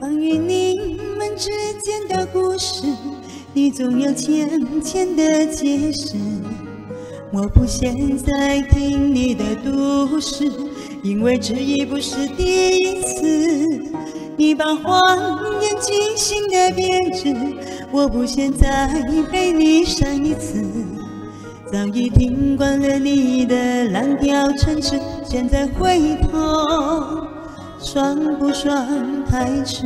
关于你们之间的故事，你总有浅浅的解释。我不想再听你的都市，因为这已不是第一次。你把谎言精心的编织，我不想再被你伤一次。早已听惯了你的蓝调城市，现在回头算不算太迟？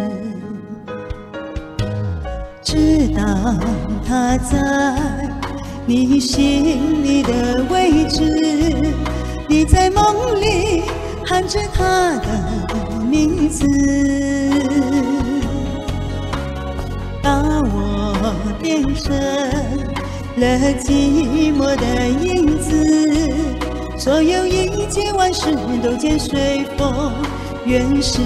知道他在你心里的位置，你在梦里喊着他的名字，把我变成了寂寞的影子，所有一切万事都将随风远逝。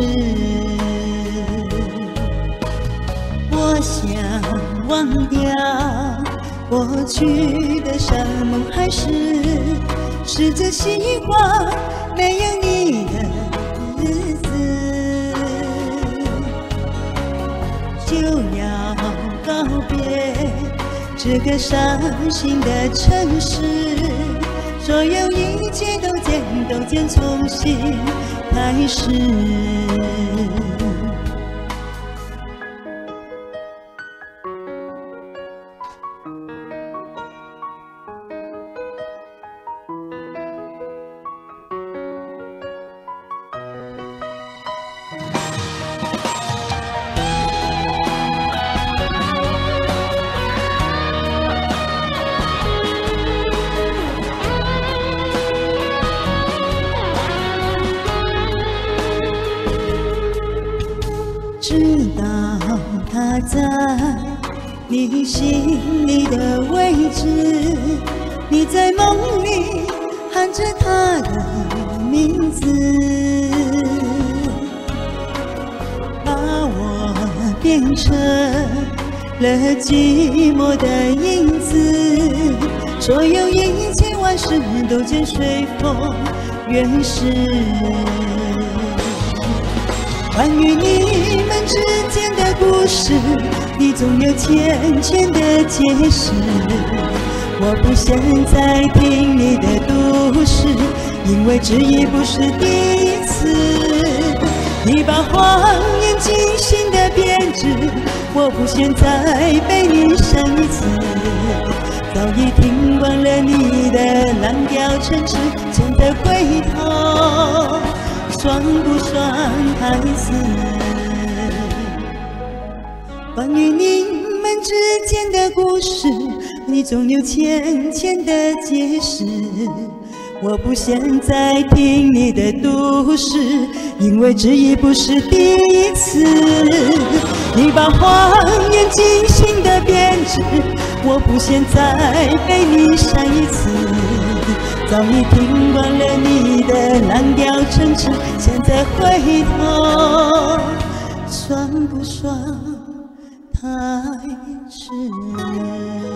我想忘掉过去的伤梦，还是试着习惯没有你的日子，就要告别这个伤心的城市，所有一切都将重新开始。知道他在你心里的位置，你在梦里喊着他的名字，把我变成了寂寞的影子，所有一切万事都将随风远逝。关于你们之间的故事，你总有浅浅的解释。我不想再听你的都市，因为这已不是第一次。你把谎言精心的编织，我不想再被你伤一次。早已听惯了你的蓝调城市，现在回头算不算太迟？关于你们之间的故事，你总有浅浅的解释。我不想再听你的都市，因为这已不是第一次。你把谎言精心的编织，我不想再被你伤一次。早已听惯了你的蓝调城市，现在回头算不算太迟？